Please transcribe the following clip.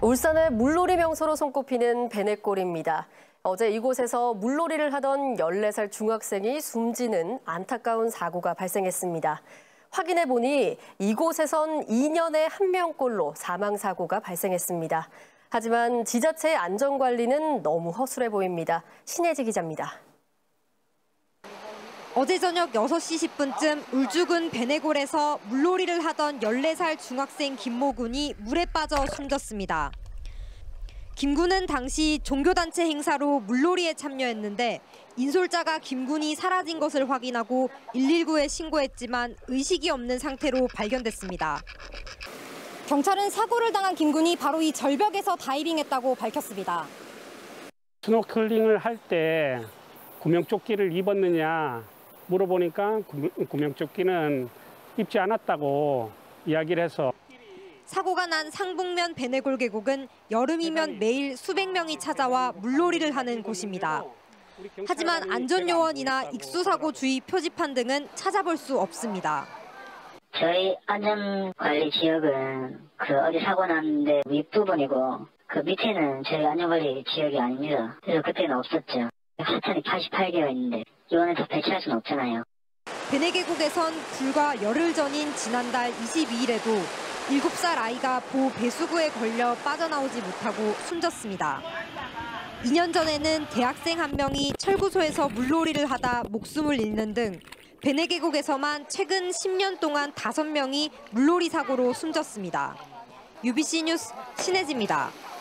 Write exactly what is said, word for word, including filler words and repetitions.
울산의 물놀이 명소로 손꼽히는 배내골입니다. 어제 이곳에서 물놀이를 하던 열네 살 중학생이 숨지는 안타까운 사고가 발생했습니다. 확인해 보니 이곳에선 이 년에 한 명꼴로 사망사고가 발생했습니다. 하지만 지자체의 안전관리는 너무 허술해 보입니다. 신혜지 기자입니다. 어제 저녁 여섯 시 십 분쯤 울주군 배내골에서 물놀이를 하던 열네 살 중학생 김모 군이 물에 빠져 숨졌습니다. 김 군은 당시 종교단체 행사로 물놀이에 참여했는데 인솔자가 김 군이 사라진 것을 확인하고 일일구에 신고했지만 의식이 없는 상태로 발견됐습니다. 경찰은 사고를 당한 김 군이 바로 이 절벽에서 다이빙했다고 밝혔습니다. 스노클링을 할 때 구명조끼를 입었느냐 물어보니까 구명조끼는 입지 않았다고 이야기를 해서. 사고가 난 상북면 배내골 계곡은 여름이면 매일 수백 명이 찾아와 물놀이를 하는 곳입니다. 하지만 안전요원이나 익수사고 주의 표지판 등은 찾아볼 수 없습니다. 저희 안전관리 지역은 그 어디 사고 났는데 윗부분이고 그 밑에는 저희 안전관리 지역이 아닙니다. 그래서 그때는 없었죠. 하천이 팔십팔 개가 있는데 이원에서 배치할 수는 없잖아요. 배내계곡에선 불과 열흘 전인 지난달 이십이 일에도 일곱 살 아이가 보 배수구에 걸려 빠져나오지 못하고 숨졌습니다. 이 년 전에는 대학생 한 명이 철구소에서 물놀이를 하다 목숨을 잃는 등 배내계곡에서만 최근 십 년 동안 다섯 명이 물놀이 사고로 숨졌습니다. 유비씨 뉴스 신혜지입니다.